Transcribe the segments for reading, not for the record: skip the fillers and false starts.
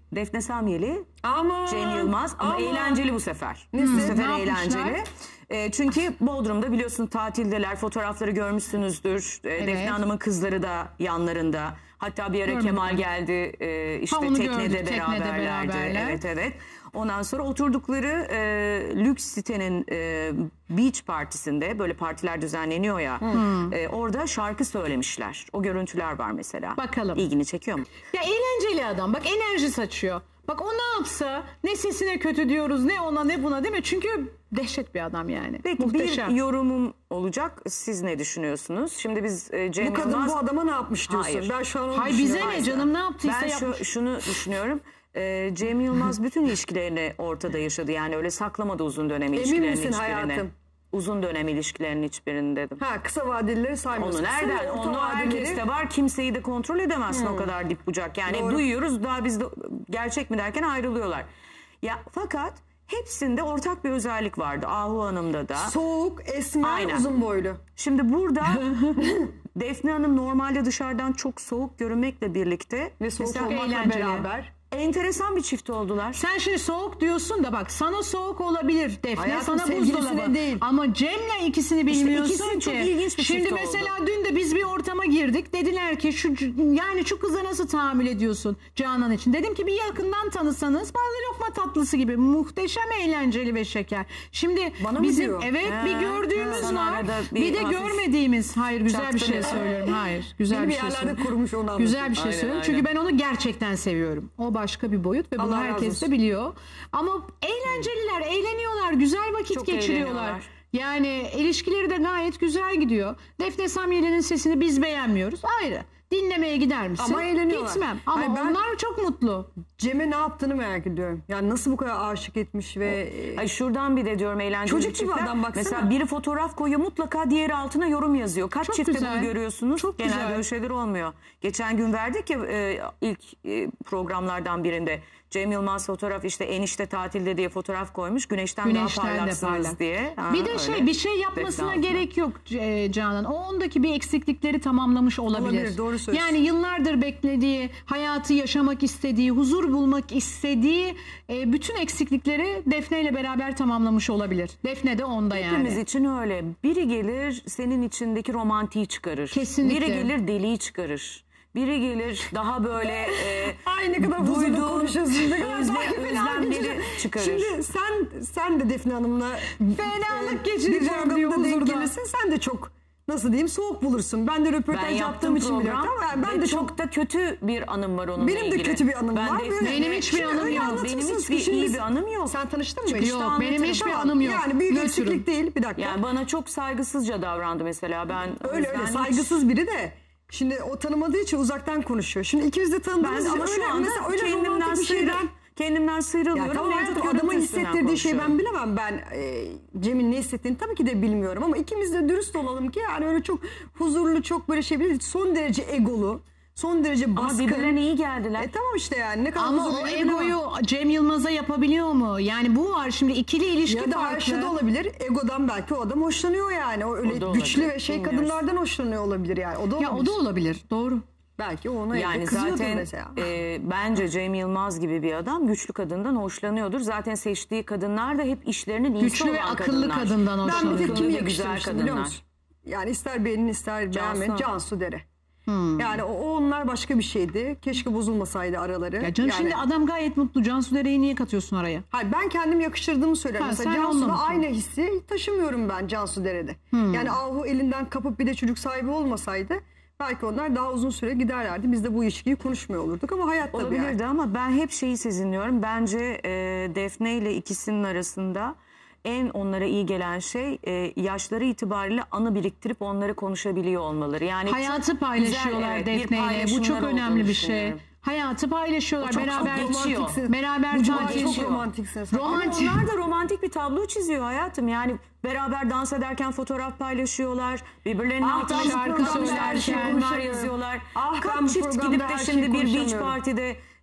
Defne Samyeli, Aman, Cem Yılmaz ama eğlenceli bu sefer. Bu Ne sefer eğlenceli. Çünkü Bodrum'da biliyorsun tatildeler, fotoğrafları görmüşsünüzdür. Defne Hanım'ın kızları da yanlarında. Hatta bir ara Kemal geldi, işte teknede beraberlerdi. Evet. Ondan sonra oturdukları lüks sitenin beach partisinde, böyle partiler düzenleniyor ya, orada şarkı söylemişler. O görüntüler var mesela. Bakalım. İlgini çekiyor mu? Ya eğlenceli adam. Bak enerji saçıyor. Bak o ne yapsa, ne sesine kötü diyoruz, ne ona ne buna, değil mi? Çünkü dehşet bir adam yani. Peki Muhteşem. bir yorumum olacak. Siz ne düşünüyorsunuz? Şimdi biz Cem bu kadın Yılmaz... bu adama ne yapmış diyorsun? Hayır. Ben şu an onu Hay bize düşünüyorum. ne canım, ne yaptıysa Ben yapmış. şunu düşünüyorum. Cem Yılmaz bütün ilişkilerini ortada yaşadı. Yani öyle saklamadı uzun dönem ilişkilerinin misin hiçbirini. hayatım? Uzun dönem ilişkilerinin hiçbirini dedim. Ha, kısa vadelileri saymıyorsun. Onu nereden? Onu herkeste var. Kimseyi de kontrol edemezsin o kadar dip bucak. Yani Doğru. duyuyoruz, daha biz de gerçek mi derken ayrılıyorlar. Ya fakat hepsinde ortak bir özellik vardı. Ahu Hanım'da da. Soğuk, esmer, Aynen. uzun boylu. Şimdi burada Defne Hanım normalde dışarıdan çok soğuk görünmekle birlikte Ve soğuk mesela olmakla eğlenceli. beraber. enteresan bir çift oldular. Sen şimdi soğuk diyorsun da bak, sana soğuk olabilir Defne, Hayatım, sana sevgilisine buzdolabı. değil. Ama Cem'le ikisini bilmiyorsun ikisi ki. çok ilginç bir Şimdi çift mesela oldu. dün de biz bir ortama girdik. Dediler ki şu kıza nasıl tahammül ediyorsun Canan için? Dedim ki bir yakından tanısanız, bazı lokma tatlısı gibi muhteşem, eğlenceli ve şeker. Şimdi Bana mı bizim diyor? evet bir gördüğümüz sana var. arada Bir de hafif görmediğimiz. Hayır, güzel bir şey çaktırma. söylüyorum. Hayır, güzel Beni bir bir şey yerlerde söylüyorum. kurmuş, onu anlatayım. Güzel bir şey Aynen, söylüyorum. aynen. Çünkü ben onu gerçekten seviyorum. O başka bir boyut ve bunu Allah razı herkes olsun. de biliyor. Ama eğlenceliler, eğleniyorlar, güzel vakit Çok geçiriyorlar. eğleniyorlar. Yani ilişkileri de gayet güzel gidiyor. Defne Samyeli'nin sesini biz beğenmiyoruz. Ayrı. Dinlemeye gider misin? Ama eğleniyorlar. Gitmem. Ama Hayır, ben- onlar çok mutlu. Cem'e ne yaptığını merak ediyorum. Yani nasıl bu kadar aşık etmiş ve... Ay şuradan bir de diyorum eğlenceli Çocuk gibi çiftler. adam, baksana. Mesela biri fotoğraf koyuyor, mutlaka diğeri altına yorum yazıyor. Kaç Çok çifte güzel. bunu görüyorsunuz? Çok Genelde güzel. öyle şeyler olmuyor. Geçen gün verdik ya ilk programlardan birinde. Cem Yılmaz fotoğraf, işte enişte tatilde diye fotoğraf koymuş. Güneşten daha Güneşten de parlaksınız parlak. diye. Ha, Bir de öyle. bir şey yapmasına Defne gerek yok Canan. O ondaki bir eksiklikleri tamamlamış olabilir. Olabilir, doğru söylüyorsun. Yani yıllardır beklediği, hayatı yaşamak istediği, huzur bulmak istediği bütün eksiklikleri Defne ile beraber tamamlamış olabilir. Defne de onda yani. Hepimiz için öyle. Biri gelir senin içindeki romantiği çıkarır. Kesinlikle. Biri gelir deliği çıkarır. Biri gelir daha böyle Ay ne kadar huzurlu duyduğun konuşuyorsun. Ne kadar saygı falan özlemleri geçiyor. çıkarır. Şimdi sen de Defne Hanım'la Fenalık bir geçireceğim diyor programda denk huzurda. gelirsin. Sen de çok, nasıl diyeyim, soğuk bulursun. Ben de Ben röportaj yaptığım yaptığım için biliyorum. program Tamam, ben ve de çok da kötü bir anım var onunla Benim de ilgili. kötü bir anım Ben var. Defne- Benim hiçbir anım Öyle yok. anlatırsınız Benim hiçbir ki şimdi iyi bir anım yok. Sen tanıştın mı? Çıkışta Yok, benim anlatırım. hiçbir Tamam. anım yok. Yani büyük Nötrüm. eksiklik değil. Bir dakika. Yani bana çok saygısızca davrandı mesela. Ben o Öyle yüzden hiç- saygısız biri de. Şimdi o tanımadığı için uzaktan konuşuyor. Şimdi ikimiz de tanıdığımız Ben için ama şu öyle, anda mesela öyle kendimden romantik bir şeyden... kendimden sıyrılıyorum. Ya tamam Mevcut hayatım, görüntü adamın üstünden hissettirdiği şeyi ben konuşuyorum. bilemem. Ben Cem'in ne hissettiğini tabii ki de bilmiyorum. Ama ikimiz de dürüst olalım ki yani öyle çok huzurlu, çok böyle şey değil. Son derece egolu, son derece baskın. Ama birbirlerine iyi geldiler. Tamam işte yani ne kadar Ama huzurlu o bilemem. egoyu Cem Yılmaz'a yapabiliyor mu? Yani bu var şimdi, ikili ilişki Ya da farklı. şu da olabilir. Egodan belki o adam hoşlanıyor yani. O öyle O da güçlü olabilir, ve şey bilmiyoruz. kadınlardan hoşlanıyor olabilir yani. O da olabilir. Ya o da olabilir. Doğru. Belki ona Yani kızıyordur zaten mesela. bence Cem Yılmaz gibi bir adam güçlü kadından hoşlanıyordur. Zaten seçtiği kadınlar da hep işlerinin iyisi Güçlü ve olan akıllı kadınlar. kadından Ben bir hoşlanıyor. tek kimi Ve güzel yakıştırmıştım biliyor kadınlar. musun? Yani ister beğenin ister beğenmeyin. Cansu Dere. Hmm. Yani o onlar başka bir şeydi. Keşke bozulmasaydı araları. Ya canım, yani, şimdi adam gayet mutlu. Cansu Dere'yi niye katıyorsun araya? hayır, ben kendim yakıştırdığımı söylerim. Ha, Mesela sen Cansu'da onunla mısın? aynı hissi taşımıyorum ben Cansu Dere'de. Yani Ahu elinden kapıp bir de çocuk sahibi olmasaydı belki onlar daha uzun süre giderlerdi. Biz de bu ilişkiyi konuşmuyor olurduk ama hayat tabii yani. Olabilirdi ama ben hep şeyi sezinliyorum. Bence Defne ile ikisinin arasında en onlara iyi gelen şey yaşları itibariyle anı biriktirip onları konuşabiliyor olmaları. Yani Hayatı çok paylaşıyorlar güzel, evet, bir Defne ile. Bu paylaşımlar çok olduğunu önemli bir şey. düşünüyorum. Hayatı paylaşıyorlar. O çok beraber geçiyor. romantiksin. Beraber Bu cuma tatil. çok romantiksiniz. Ama Romantik. onlar da romantik bir tablo çiziyor hayatım. Yani beraber dans ederken fotoğraf paylaşıyorlar. Birbirlerinin altına şarkı şarkı söylerken. söylerken yazıyorlar. Ah, ben bu Kaç çift programda gidip de her şimdi şeyi bir beach konuşamıyorum. partide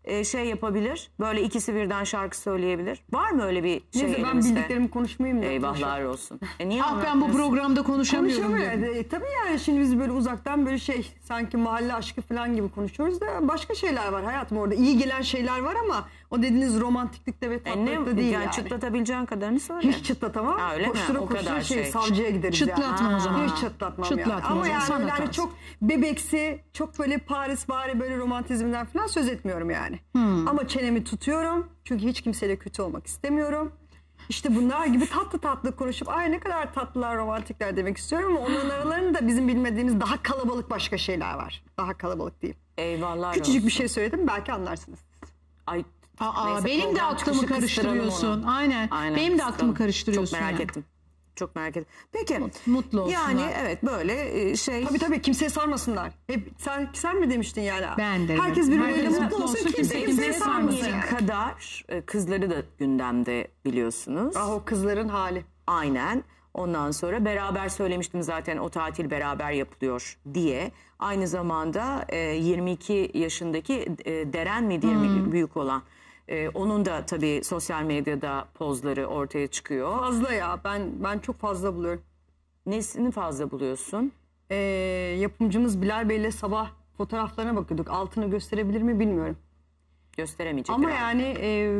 şey yapabilir. Böyle ikisi birden şarkı söyleyebilir. Var mı öyle bir şey Neyse ben elimizde? bildiklerimi konuşmayayım da. Eyvahlar olsun. Niye Ah ben bu anlatmıyorsun? programda konuşamıyorum diyor. Tabii yani şimdi biz böyle uzaktan böyle sanki mahalle aşkı falan gibi konuşuyoruz da başka şeyler var hayatım orada. İyi gelen şeyler var ama o dediğiniz romantiklikte ve tatlılıkta değil yani. Çıtlatabileceğin kadarını söyle. Hiç çıtlatamam. Ha, öyle mi? Koştura O koştura kadar şey. savcıya gideriz Çıtlatma yani. o zaman. Hiç çıtlatmam Çıtlatma yani. o Ama zaman, yani sana öyle hani kalsın. çok bebeksi, çok böyle Paris bari böyle romantizmden falan söz etmiyorum yani. Ama çenemi tutuyorum. Çünkü hiç kimseyle kötü olmak istemiyorum. İşte bunlar gibi tatlı tatlı konuşup ay ne kadar tatlılar, romantikler demek istiyorum ama onların aralarında bizim bilmediğimiz daha kalabalık başka şeyler var. Daha kalabalık değil. Eyvallah Küçücük olsun. bir şey söyledim belki anlarsınız. Ay, Aa, neyse, benim de program aklımı çıkışı karıştırıyorsun. kıstıralım onu. Aynen. Benim de aklımı kıstıralım. karıştırıyorsun. Çok merak yani. ettim. Çok merak ettim. Peki. Mutlu olsunlar. Yani evet böyle şey. Tabii kimseye sarmasınlar. Hep sen mi demiştin yani? Ben de. Herkes birbiriyle Herkes mutlu olsun, kimse kimseye sarmasın. Samyeli kadar kızları da gündemde biliyorsunuz. Ah o kızların hali. Aynen. Ondan sonra beraber söylemiştim zaten o tatil beraber yapılıyor diye. Aynı zamanda 22 yaşındaki Deren mi diye büyük olan. Onun da tabii sosyal medyada pozları ortaya çıkıyor. Fazla ya ben çok fazla buluyorum. Nesini fazla buluyorsun? Yapımcımız Bilal Bey'le sabah fotoğraflarına bakıyorduk. Altını gösterebilir mi bilmiyorum. Gösteremeyecek Ama herhalde. yani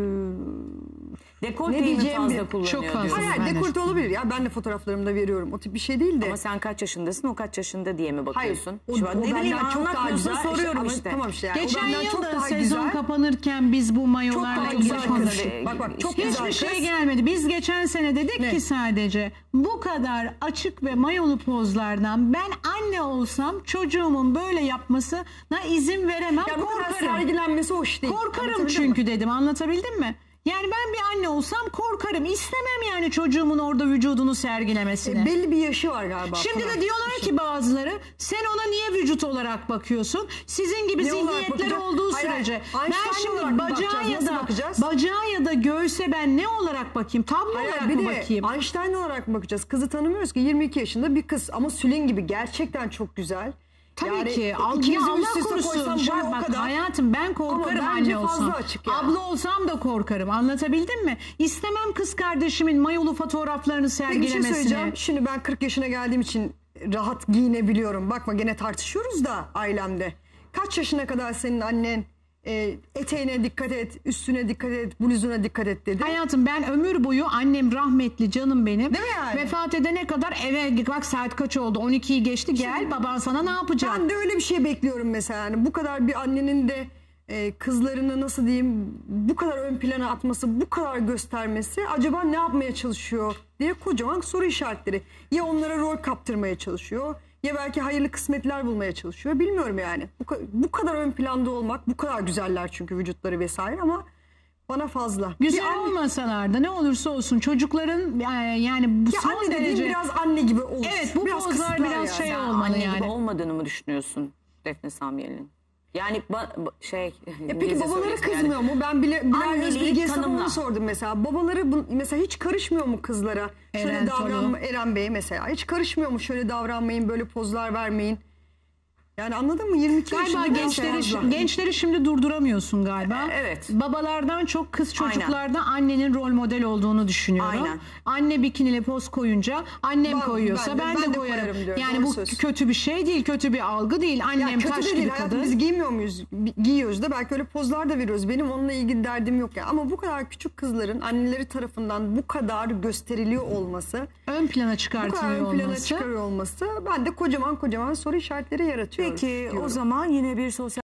Dekolteyi mi diyeceğimi fazla çok kullanıyor fazla. diyorsun? hayır Ben de- dekolte olabilir ya. Ben de fotoğraflarımda veriyorum. O tip bir şey değil de. Ama sen kaç yaşındasın, o kaç yaşında diye mi Hayır. bakıyorsun? O, Şimdi o ne bileyim, benden çok daha anlatmıyorsun, güzel. soruyorum Ama işte. Tamam işte. Yani. Geçen o benden yıl çok da daha sezon güzel. kapanırken biz bu Çok mayolarla daha ilgili güzel konuştuk. kız. Bak çok Hiçbir güzel Hiçbir kız. şey gelmedi. Biz geçen sene dedik Ne? ki sadece bu kadar açık ve mayolu pozlardan ben anne olsam çocuğumun böyle yapmasına izin veremem. Ya bu kadar korkarım. sergilenmesi hoş değil. Korkarım Anlatabildim mi? çünkü dedim. Anlatabildim mi? Yani ben bir anne olsam korkarım. İstemem yani çocuğumun orada vücudunu sergilemesini. Belli bir yaşı var galiba. Şimdi falan. de diyorlar ki bazıları sen ona niye vücut olarak bakıyorsun? Sizin gibi Ne olarak zihniyetleri bakacağız? olduğu Hayır, sürece. hayır. Ben Einstein şimdi olarak mı bacağa bakacağız? ya Nasıl da bakacağız? bacağa ya da göğse ben ne olarak bakayım? Tablo Hayır, olarak bir mı de bakayım? Einstein olarak mı bakacağız? Kızı tanımıyoruz ki 22 yaşında bir kız ama Sülin gibi gerçekten çok güzel. Tabii ki. Ya ikimizi Allah üst üste korusun. koysam Şöyle boyu o bak kadar. hayatım ben korkarım Ama bence anne fazla olsam. açık yani. Abla olsam da korkarım. Anlatabildim mi? İstemem kız kardeşimin mayolu fotoğraflarını Peki bir şey sergilemesini. söyleyeceğim. Şimdi ben 40 yaşına geldiğim için rahat giyinebiliyorum. Bakma gene tartışıyoruz da ailemde. Kaç yaşına kadar senin annen eteğine dikkat et, üstüne dikkat et, bluzuna dikkat et dedi. Hayatım ben ömür boyu annem rahmetli canım benim. Değil mi yani? Vefat edene kadar eve bak saat kaç oldu 12'yi geçti gel baban sana ne yapacak? Ben de öyle bir şey bekliyorum mesela. Yani bu kadar bir annenin de kızlarını nasıl diyeyim bu kadar ön plana atması, bu kadar göstermesi acaba ne yapmaya çalışıyor diye kocaman soru işaretleri. Ya onlara rol kaptırmaya çalışıyor ya belki hayırlı kısmetler bulmaya çalışıyor. Bilmiyorum yani. Bu kadar ön planda olmak, bu kadar güzeller çünkü vücutları vesaire ama bana fazla. Güzel olmasalar da ne olursa olsun çocukların yani bu Ya son anne dediğim derece biraz anne gibi olur. Evet, bu biraz pozlar kısıtlar biraz yani. şey Sen olmalı anne yani. gibi olmadığını mı düşünüyorsun Defne Samyeli'nin? Yani Peki İngilizce babaları söylüyorsun kızmıyor mu? Ben Bilal Anneliği Özbilge'ye sana tanımla. onu sordum mesela. Babaları mesela hiç karışmıyor mu kızlara? Şöyle Eren davranma Eren Bey mesela. Hiç karışmıyor mu? Şöyle davranmayın, böyle pozlar vermeyin. Yani anladın mı? 22 Galiba yaşında biraz fazla. gençleri şimdi durduramıyorsun galiba. Evet. Babalardan çok kız çocuklarda annenin rol model olduğunu düşünüyorum. Aynen. Anne bikinili poz koyunca annem koyuyorsa ben de koyarım. koyarım diyorum. Yani Doğru bu söz. kötü bir şey değil, kötü bir algı değil. Ya Annem kötü taş de gibi değil. Hayatım, kadın. biz giymiyor muyuz? Giyiyoruz da belki öyle pozlar da veriyoruz. Benim onunla ilgili derdim yok ya. Ama bu kadar küçük kızların anneleri tarafından bu kadar gösteriliyor olması, Ön plana bu kadar çıkartılıyor ön plana olması. çıkarıyor olması bende kocaman soru işaretleri yaratıyor. Peki o diyorum. zaman yine bir sosyal